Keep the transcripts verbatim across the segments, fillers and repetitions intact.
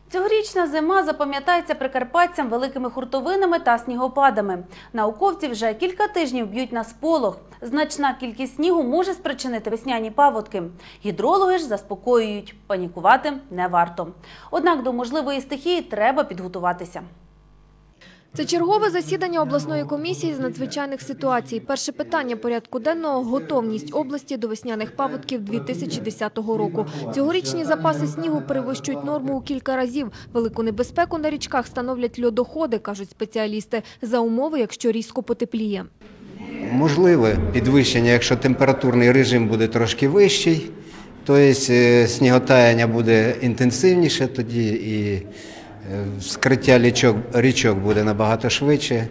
Цьогорічна зима запам'ятається прикарпатцям великими хуртовинами та снігопадами. Науковці вже кілька тижнів б'ють на сполох. Значна кількість снігу може спричинити весняні паводки. Гідрологи ж заспокоюють – панікувати не варто. Однак до можливої стихії треба підготуватися. Це чергове засідання обласної комісії з надзвичайних ситуацій. Перше питання порядку денного – готовність області до весняних паводків дві тисячі десятого року. Цьогорічні запаси снігу перевищують норму у кілька разів. Велику небезпеку на річках становлять льодоходи, кажуть спеціалісти, за умови, якщо різко потепліє. Можливе підвищення, якщо температурний режим буде трошки вищий, тобто сніготаяння буде інтенсивніше, тоді і вскриття річок, річок буде набагато швидше.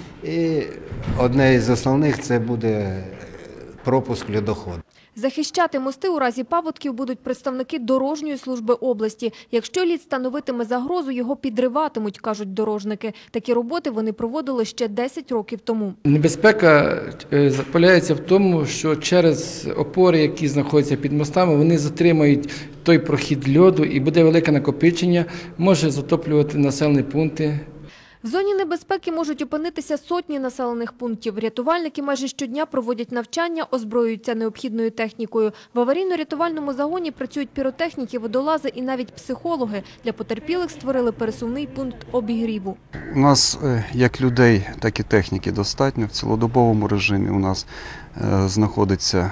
І одне із основних – це буде пропуск льодоходу. Захищати мости у разі паводків будуть представники дорожньої служби області. Якщо лід становитиме загрозу, його підриватимуть, кажуть дорожники. Такі роботи вони проводили ще десять років тому. Небезпека полягається в тому, що через опори, які знаходяться під мостами, вони затримають той прохід льоду і буде велике накопичення, може затоплювати населені пункти. В зоні небезпеки можуть опинитися сотні населених пунктів. Рятувальники майже щодня проводять навчання, озброюються необхідною технікою. В аварійно-рятувальному загоні працюють піротехніки, водолази і навіть психологи. Для потерпілих створили пересувний пункт обігріву. У нас як людей, так і техніки достатньо. В цілодобовому режимі у нас знаходиться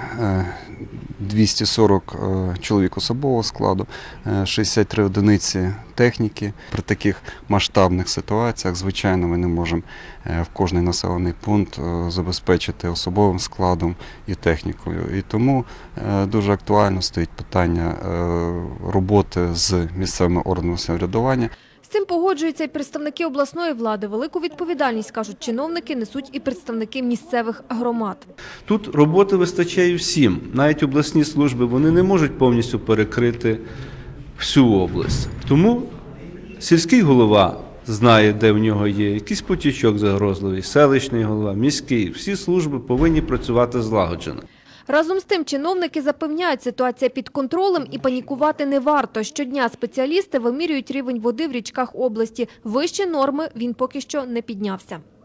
двісті сорок чоловік особового складу, шістдесят три одиниці техніки. При таких масштабних ситуаціях, звичайно, ми не можемо в кожний населений пункт забезпечити особовим складом і технікою. І тому дуже актуально стоїть питання роботи з місцевими органами самоврядування. З цим погоджуються і представники обласної влади. Велику відповідальність, кажуть чиновники, несуть і представники місцевих громад. Тут роботи вистачає всім. Навіть обласні служби, вони не можуть повністю перекрити всю область. Тому сільський голова знає, де в нього є якийсь потічок загрозливий, селищний голова, міський. Всі служби повинні працювати злагоджено. Разом з тим чиновники запевняють, ситуація під контролем і панікувати не варто. Щодня спеціалісти вимірюють рівень води в річках області. Вище норми він поки що не піднявся.